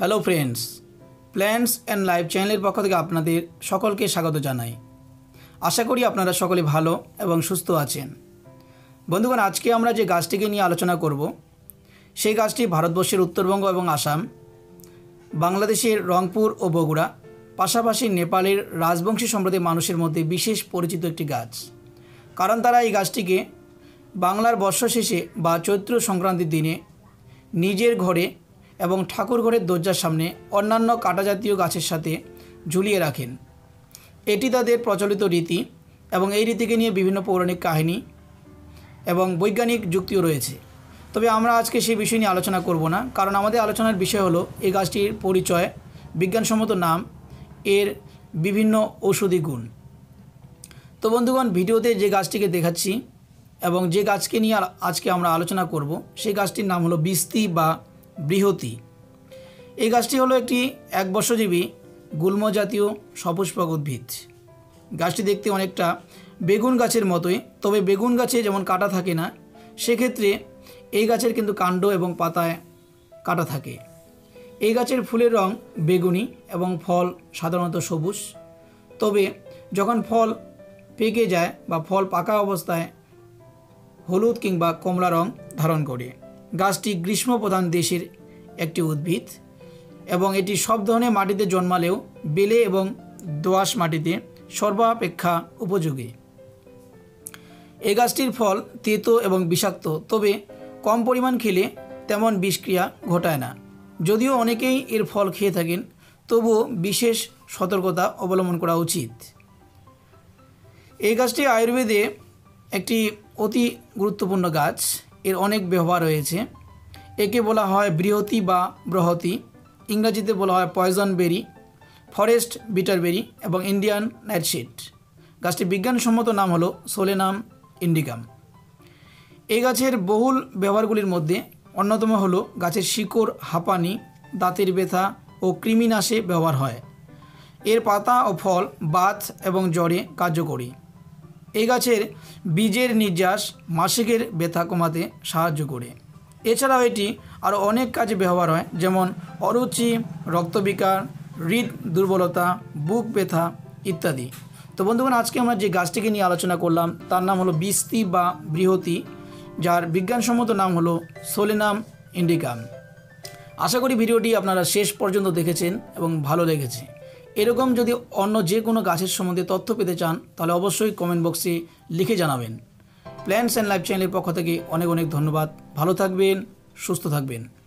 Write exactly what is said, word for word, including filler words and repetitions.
Hello friends, plants and life চ্যানেলের পক্ষ থেকে আপনাদের সকলকে স্বাগত জানাই। আশা করি আপনারা সকলে ভালো এবং সুস্থ আছেন। বন্ধুগণ, আজকে আমরা যে গাছটিকে নিয়ে আলোচনা করব সেই গাছটি ভারতবর্ষের উত্তরবঙ্গ এবং আসাম, বাংলাদেশের রংপুর ও বগুড়া, পাশাপাশি নেপালের রাজবংশী সম্প্রদায়ের মানুষের মধ্যে বিশেষ পরিচিত একটি গাছ। কারণ তারা এই গাছটিকে বাংলার বর্ষ শেষে বা চৈত্র সংক্রান্তির দিনে নিজের ঘরে এবং ঠাকুর ঘরের দরজার সামনে অন্যান্য কাটা জাতীয় গাছের সাথে ঝুলিয়ে রাখেন। এটি তাদের প্রচলিত রীতি এবং এই রীতিকে নিয়ে বিভিন্ন পৌরাণিক কাহিনী এবং বৈজ্ঞানিক যুক্তিও রয়েছে। তবে আমরা আজকে সেই বিষয় নিয়ে আলোচনা করব না, কারণ আমাদের আলোচনার বিষয় হলো এই গাছটির পরিচয়, বিজ্ঞানসম্মত নাম, এর বিভিন্ন ঔষধি গুণ। তো বন্ধুগণ, ভিডিওতে যে গাছটিকে দেখাচ্ছি এবং যে গাছকে নিয়ে আজকে আমরা আলোচনা করব সেই গাছটির নাম হলো বিস্তি বা বৃহতি। এই গাছটি হলো একটি এক বর্ষজীবী গুল্ম জাতীয় সপুষ্পক উদ্ভিদ। গাছটি দেখতে অনেকটা বেগুন গাছের মতোই, তবে বেগুন গাছে যেমন কাঁটা থাকে না, সেক্ষেত্রে এই গাছের কিন্তু কাণ্ড এবং পাতায় কাঁটা থাকে। এই গাছের ফুলের রং বেগুনি এবং ফল সাধারণত সবুজ, তবে যখন ফল পেকে যায় বা ফল পাকা অবস্থায় হলুদ কিংবা কমলা রং ধারণ করে। গাছটি গ্রীষ্মপ্রধান দেশের একটি উদ্ভিদ এবং এটি সব ধরনের মাটিতে জন্মালেও বেলে এবং দোআঁশ মাটিতে সর্বাপেক্ষা উপযোগী। এই গাছটির ফল তেতো এবং বিষাক্ত, তবে কম পরিমাণ খেলে তেমন বিষক্রিয়া ঘটায় না। যদিও অনেকেই এর ফল খেয়ে থাকেন, তবুও বিশেষ সতর্কতা অবলম্বন করা উচিত। এই গাছটি আয়ুর্বেদে একটি অতি গুরুত্বপূর্ণ গাছ। এর অনেক ব্যবহার রয়েছে। একে বলা হয় বৃহতি বা ব্রহতি, ইংরেজিতে বলা হয় পয়জন বেরি, ফরেস্ট বিটারবেরি এবং ইন্ডিয়ান নাইটশেড। গাছটির বিজ্ঞানসম্মত নাম হলো সোলেনাম ইন্ডিকাম। এই গাছের বহুল ব্যবহারগুলির মধ্যে অন্যতম হলো গাছের শিকড় হাঁপানি, দাঁতের ব্যথা ও কৃমিনাশে ব্যবহার হয়। এর পাতা ও ফল বাত এবং জ্বরে কার্যকরী। এই গাছের বীজের নির্যাস মাসিকের ব্যথা কমাতে সাহায্য করে। এছাড়াও এটি আরও অনেক কাজে ব্যবহার হয়, যেমন অরুচি, রক্তবিকার, হৃদ দুর্বলতা, বুক ব্যথা ইত্যাদি। তো বন্ধুগণ, আজকে আমরা যে গাছটিকে নিয়ে আলোচনা করলাম তার নাম হলো বিস্তি বা বৃহতি, যার বিজ্ঞানসম্মত নাম হলো সোলেনাম ইন্ডিকাম। আশা করি ভিডিওটি আপনারা শেষ পর্যন্ত দেখেছেন এবং ভালো লেগেছে। এরকম যদি অন্য যে কোনো গাছের সম্বন্ধে তথ্য পেতে চান তাহলে অবশ্যই কমেন্ট বক্সে লিখে জানাবেন। প্ল্যান্টস অ্যান্ড লাইফ চ্যানেলের পক্ষ থেকে অনেক অনেক ধন্যবাদ। ভালো থাকবেন, সুস্থ থাকবেন।